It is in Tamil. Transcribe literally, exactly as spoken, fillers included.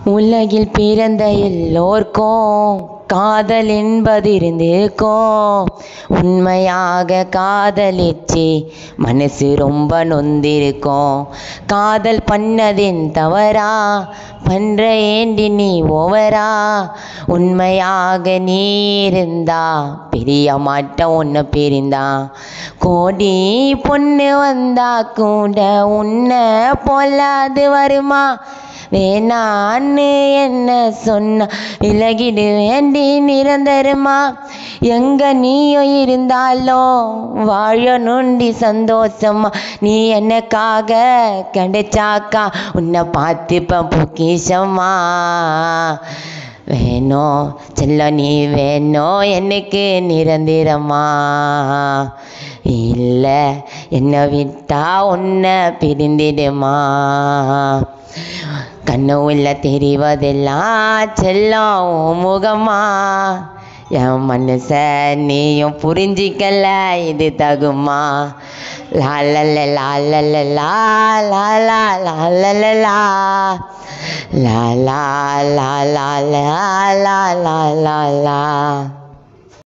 உலகில் பிறந்த எல்லோர்க்கும் காதல் என்பது இருந்திருக்கும். உண்மையாக காதலிச்சு மனசு ரொம்ப நொந்திருக்கும். காதல் பண்ணதின் தவறா, பண்ற ஏண்டி நீ ஓவரா? உண்மையாக நீ இருந்தா பிரிய மாட்ட உன்னை பிரிந்தா. கோடி பொண்ணு வந்தா கூட உன்னை போல அது வருமா? வேணான்னு என்ன சொன்ன விலகிடு வேண்டி நிரந்தரமா. எங்க நீயும் இருந்தாலும் வாழணுண்டி சந்தோஷமா. நீ எனக்காக கிடைச்சாக்கா உன்னை பார்த்துப்பேன் பொக்கிஷமா. வேணும் செல்ல நீ வேணும் எனக்கு நிரந்தரமா. இல்லை என்னை விட்டா உன்னை பிரிந்திடுமா. கண்ணு உள்ள தெரிவதெல்லாம் செல்லம் முகமா. என் மனச நீயும் புரிஞ்சிக்கல இது தகுமா. லாலல லாலல லாலா லாலல லா லா லா லா லா லா லா லா.